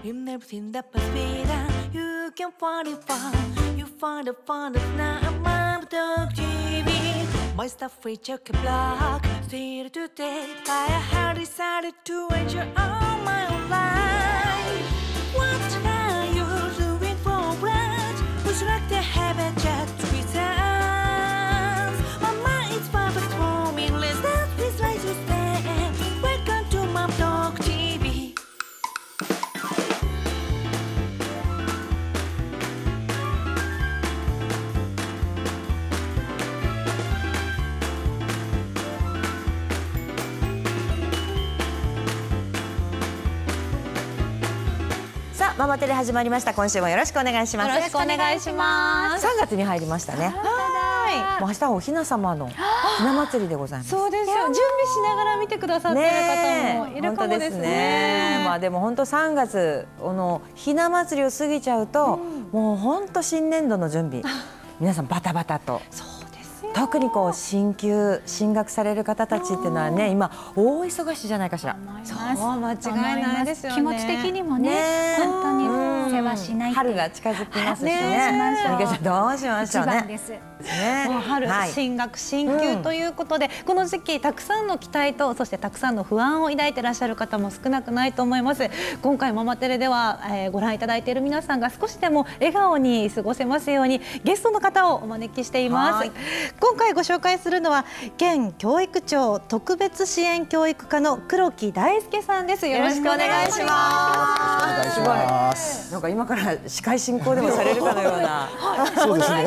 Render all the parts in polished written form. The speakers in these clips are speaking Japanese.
You've never seen the past better. You can find it fun. You find the fun of now. I'm Talk TV. My stuff free check a block. Still today, I have decided to enjoy all my life. What are you doing for bread? Would you like to have a chat with us? My mind is perfect for me. Let's dance, please rise to stand. Welcome to my Talk TV. さあママテレ始まりました。今週もよろしくお願いします。 よろしくお願いします。 3月に入りましたね。はい。もう明日はおひな様のひな祭りでございます。 そうですよ。準備しながら見てくださってる方もいるかもですね。 まあでも本当3月ひな祭りを過ぎちゃうと、もう本当新年度の準備皆さんバタバタと。特にこう進学される方たちっていうのはね、今大忙しじゃないかしら。 そう間違いないですよね。 気持ち的にもね、本当に世話しない。 春が近づきますしね。みかちゃんどうしましょうね。 もう春進学進級ということで、この時期たくさんの期待とそしてたくさんの不安を抱いていらっしゃる方も少なくないと思います。今回ママテレでは、ご覧いただいている皆さんが少しでも笑顔に過ごせますようにゲストの方をお招きしています。今回ご紹介するのは県教育庁特別支援教育課の黒木大輔さんです。よろしくお願いします。 すごい。なんか今から司会進行でもされるかのような。 そうですね。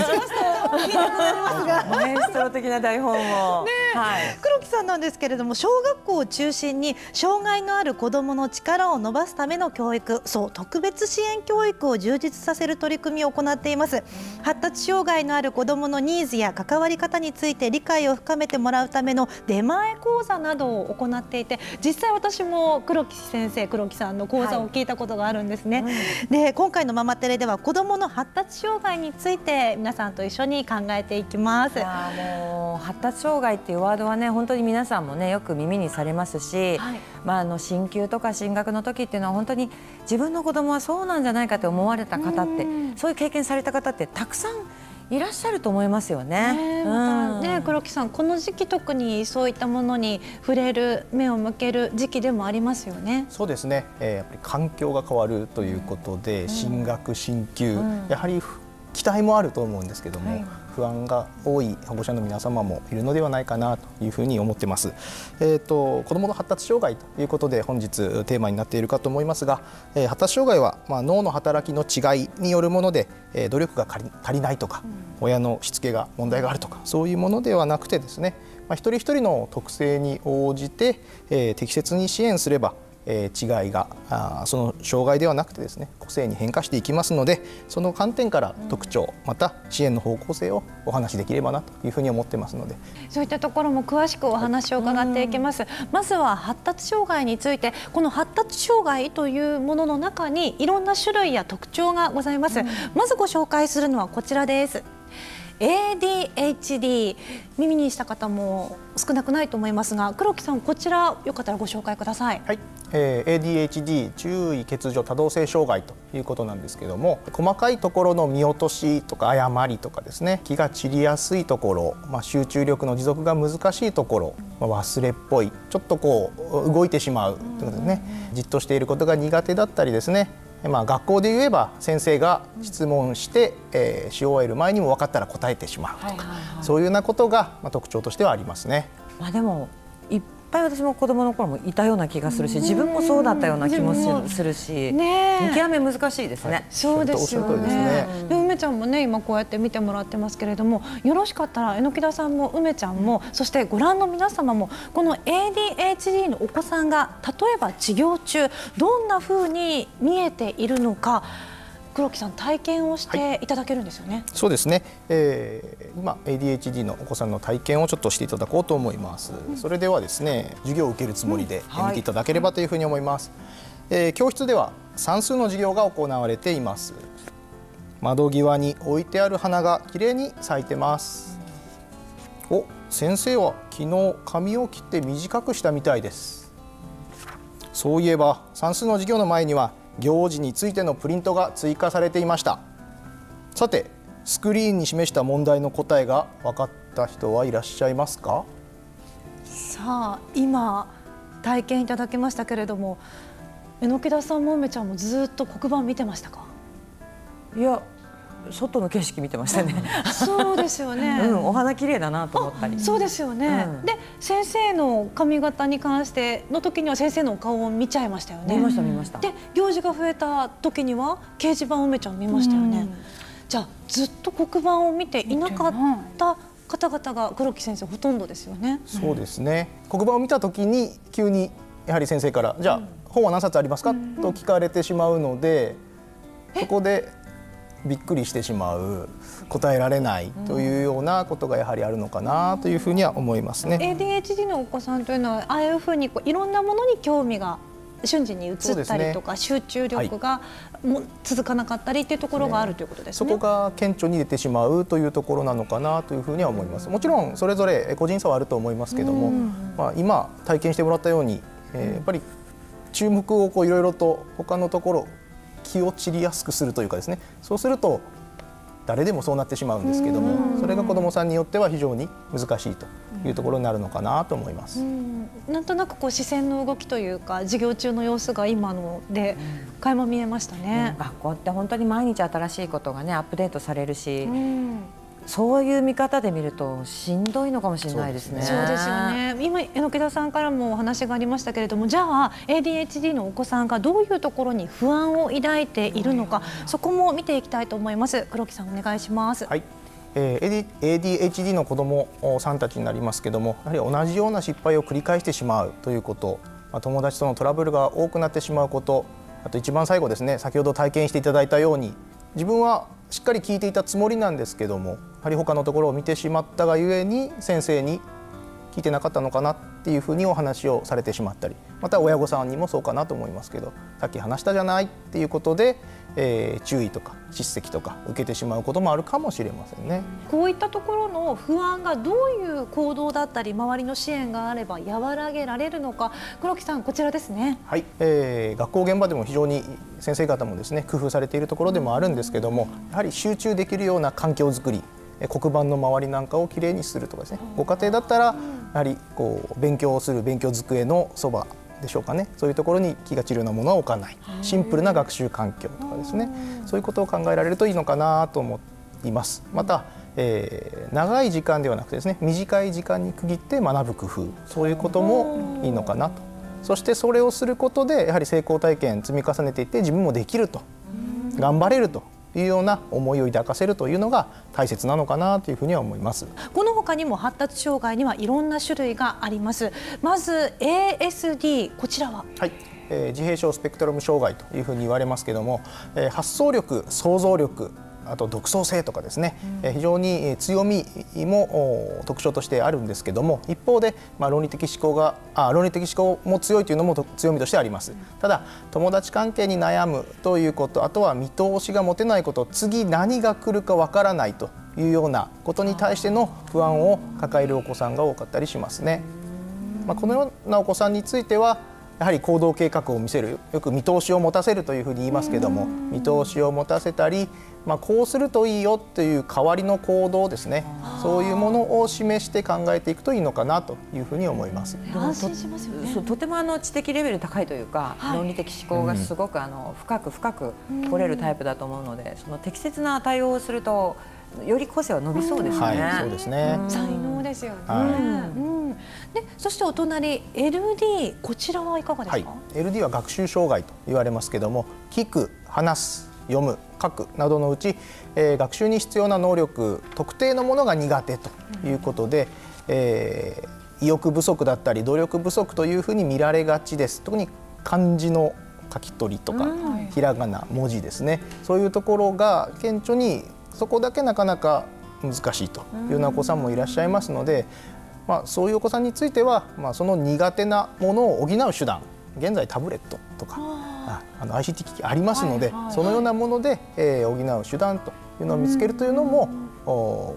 マエストロ的な台本を。 黒木さんなんですけれども、小学校を中心に障害のある子どもの力を伸ばすための教育、そう特別支援教育を充実させる取り組みを行っています。発達障害のある子どものニーズや関わり方について理解を深めてもらうための出前講座などを行っていて、実際私も黒木さんの講座を聞いたことがあるんですね。で今回のママテレでは子どもの発達障害について皆さんと一緒に考えていきます。 もう発達障害っていうワードはね、本当に皆さんもねよく耳にされますし、進級とか進学の時っていうのは本当に自分の子供はそうなんじゃないかって思われた方って、そういう経験された方ってたくさんいらっしゃると思いますよね。 黒木さん、この時期特にそういったものに触れる、目を向ける時期でもありますよね。 そうですね。やっぱり環境が変わるということで、進学進級、やはり期待もあると思うんですけども、不安が多い保護者の皆様もいるのではないかなというふうに思ってます。子どもの発達障害ということで本日テーマになっているかと思いますが、発達障害は脳の働きの違いによるもので、努力が足りないとか、親のしつけが問題があるとか、そういうものではなくてですね、一人一人の特性に応じて、適切に支援すれば違いがその障害ではなくてですね、個性に変化していきますので、その観点から特徴、また支援の方向性をお話しできればなというふうに思ってますので、 そういったところも詳しくお話を伺っていきます。まずは発達障害について、この発達障害というものの中にいろんな種類や特徴がございます。まずご紹介するのはこちらです。ADHD、 耳にした方も少なくないと思いますが、黒木さん、こちらよかったらご紹介ください。 ADHD、 注意欠如多動性障害ということなんですけども、細かいところの見落としとか誤りとかですね、気が散りやすいところ、集中力の持続が難しいところ、忘れっぽい、ちょっとこう動いてしまうということですね。じっとしていることが苦手だったりですね、学校で言えば先生が質問して、し終える前にも分かったら答えてしまうとか、そういうようなことが、特徴としてはありますね。 でもいっぱい私も子供の頃もいたような気がするし、自分もそうだったような気もするし、見極め難しいですね。 そうですよね。梅ちゃんもね、今こうやって見てもらってますけれども、よろしかったら榎田さんも梅ちゃんも、そしてご覧の皆様も、この ADHD のお子さんが例えば授業中どんなふうに見えているのか、黒木さん、体験をしていただけるんですよね。 そうですね。今 ADHD のお子さんの体験をちょっとしていただこうと思います。それではですね、授業を受けるつもりで見ていただければというふうに思います。教室では算数の授業が行われています。窓際に置いてある花がきれいに咲いてます。先生は昨日髪を切って短くしたみたいです。そういえば算数の授業の前には行事についてのプリントが追加されていました。さてスクリーンに示した問題の答えが分かった人はいらっしゃいますか？ さあ今体験いただきましたけれども、榎田さんも梅ちゃんもずっと黒板見てましたか？ いや、外の景色見てましたね。 そうですよね。 お花綺麗だなと思ったり。 そうですよね。で、先生の髪型に関しての時には先生のお顔を見ちゃいましたよね。 見ました見ました。 で、行事が増えた時には掲示板を梅ちゃん見ましたよね。じゃあずっと黒板を見ていなかった方々が黒木先生ほとんどですよね。 そうですね。黒板を見た時に急にやはり先生からじゃあ本は何冊ありますかと聞かれてしまうので、そこでびっくりしてしまう、答えられないというようなことがやはりあるのかなというふうには思いますね。 ADHD のお子さんというのはああいうふうにいろんなものに興味が瞬時に移ったりとか、集中力がも続かなかったりというところがあるということですね。 そこが顕著に出てしまうというところなのかなというふうには思います。もちろんそれぞれ個人差はあると思いますけども、今体験してもらったように、やっぱり注目をいろいろと他のところ気を散りやすくするというかですね、そうすると誰でもそうなってしまうんですけども、それが子どもさんによっては非常に難しいというところになるのかなと思います。 なんとなく視線の動きというか授業中の様子が今ので垣間見えましたね。 学校って本当に毎日新しいことがねアップデートされるし、そういう見方で見るとしんどいのかもしれないですね。 そうですよね。今榎田さんからもお話がありましたけれども、じゃあ ADHD のお子さんがどういうところに不安を抱いているのか、そこも見ていきたいと思います。黒木さんお願いします。 はい。ADHD の子どもさんたちになりますけども、やはり同じような失敗を繰り返してしまうということ、友達とのトラブルが多くなってしまうこと、あと一番最後ですね、先ほど体験していただいたように、自分はしっかり聞いていたつもりなんですけども、やはり他のところを見てしまったがゆえに先生に聞いてなかったのかなっていうふうにお話をされてしまったり、また親御さんにもそうかなと思いますけど、さっき話したじゃないっていうことで、注意とか叱責とか受けてしまうこともあるかもしれませんね。 こういったところの不安がどういう行動だったり周りの支援があれば和らげられるのか、黒木さんこちらですね。 はい、学校現場でも非常に先生方もですね工夫されているところでもあるんですけども、やはり集中できるような環境づくり、黒板の周りなんかをきれいにするとかですね、ご家庭だったらやはり勉強をする勉強机のそばでしょうかね、そういうところに気が散るようなものは置かない、シンプルな学習環境とかですね、そういうことを考えられるといいのかなと思います。また、長い時間ではなくてですね、短い時間に区切って学ぶ工夫、そういうこともいいのかなと。そしてそれをすることでやはり成功体験積み重ねていって自分もできると、頑張れるというような思いを抱かせるというのが大切なのかなというふうには思います。 この他にも発達障害にはいろんな種類があります。まず ASD、 こちらは、 はい、自閉症スペクトラム障害というふうに言われますけども、発想力、想像力、あと独創性とかですね、非常に強みも特徴としてあるんですけども、一方で、論理的思考も強いというのも強みとしてあります。ただ友達関係に悩むということ、あとは見通しが持てないこと、次何が来るかわからないというようなことに対しての不安を抱えるお子さんが多かったりしますね。このようなお子さんについてはやはり行動計画を見せる、よく見通しを持たせるというふうに言いますけども、見通しを持たせたり、こうするといいよという代わりの行動ですね、そういうものを示して考えていくといいのかなというふうに思います。 安心しますよね。 とても知的レベル高いというか、論理的思考がすごく深く取れるタイプだと思うので、その適切な対応をするとより個性は伸びそうですね。 そうですね。 才能ですよね。で、そしてお隣 LD、 こちらはいかがですか？ LD は学習障害と言われますけども、聞く、話す、読む、書くなどのうち、学習に必要な能力特定のものが苦手ということで、意欲不足だったり努力不足というふうに見られがちです。特に漢字の書き取りとか、ひらがな、文字ですね、そういうところが顕著にそこだけなかなか難しいというようなお子さんもいらっしゃいますので、そういうお子さんについては、その苦手なものを補う手段、現在タブレットとかICT 機器ありますので、そのようなもので補う手段というのを見つけるというのも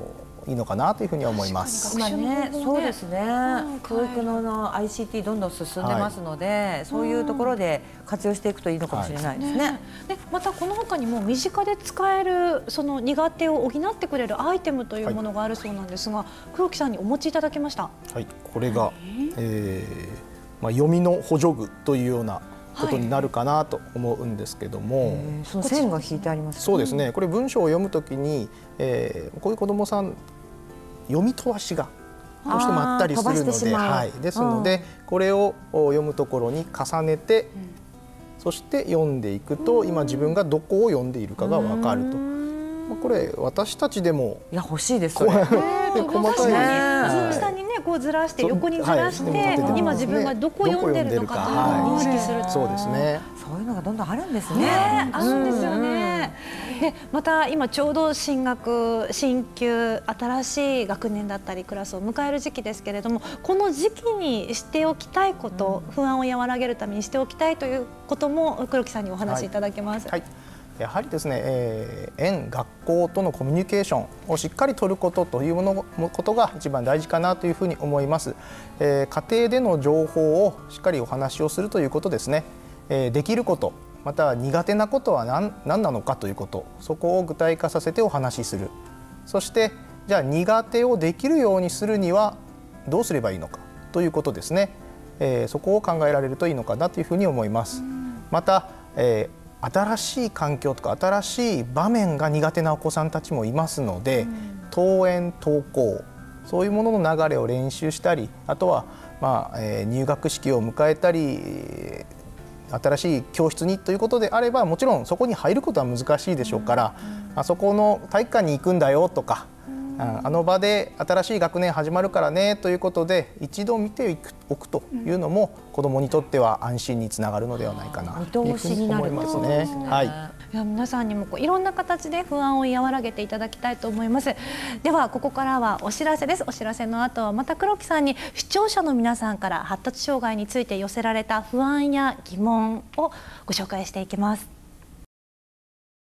いいのかなというふうに思います。 今ね、そうですね。教育のICT どんどん進んでますので、そういうところで活用していくといいのかもしれないですね。 でまたこの他にも身近で使えるその苦手を補ってくれるアイテムというものがあるそうなんですが、黒木さんにお持ちいただきました。 はい、これが、読みの補助具というようなことになるかなと思うんですけども、 その線が引いてありますね。 そうですね。これ文章を読むときに、こういう子どもさん読み飛ばしがどうしてもあったりするので、はい、ですのでこれを読むところに重ねて、そして読んでいくと今自分がどこを読んでいるかが分かると。これ私たちでも欲しいです。これ細かい下にねこうずらして横にずらして今自分がどこを読んでるのかというのを認識する。 そうですね。 そういうのがどんどんあるんですね。 あるんですよね。でまた今ちょうど新学新旧新しい学年だったりクラスを迎える時期ですけれども、この時期にしておきたいこと、不安を和らげるためにしておきたいということも黒木さんにお話しいただけます。 はい、やはりですね、園学校とのコミュニケーションをしっかり取ることということが一番大事かなというふうに思います。家庭での情報をしっかりお話をするということですね。できること、または苦手なことは何なのかということ、そこを具体化させてお話しする。そしてじゃあ苦手をできるようにするにはどうすればいいのかということですね。そこを考えられるといいのかなというふうに思います。また、新しい環境とか新しい場面が苦手なお子さんたちもいますので、登園登校そういうものの流れを練習したり、あとは、入学式を迎えたり新しい教室にということであれば、もちろんそこに入ることは難しいでしょうから、あそこの体育館に行くんだよとか、あの場で新しい学年始まるからねということで一度見ておくというのも子どもにとっては安心につながるのではないかなというふうに思いますね。はい。 いや皆さんにもいろんな形で不安を和らげていただきたいと思います。ではここからはお知らせです。お知らせの後はまた黒木さんに視聴者の皆さんから発達障害について寄せられた不安や疑問をご紹介していきます。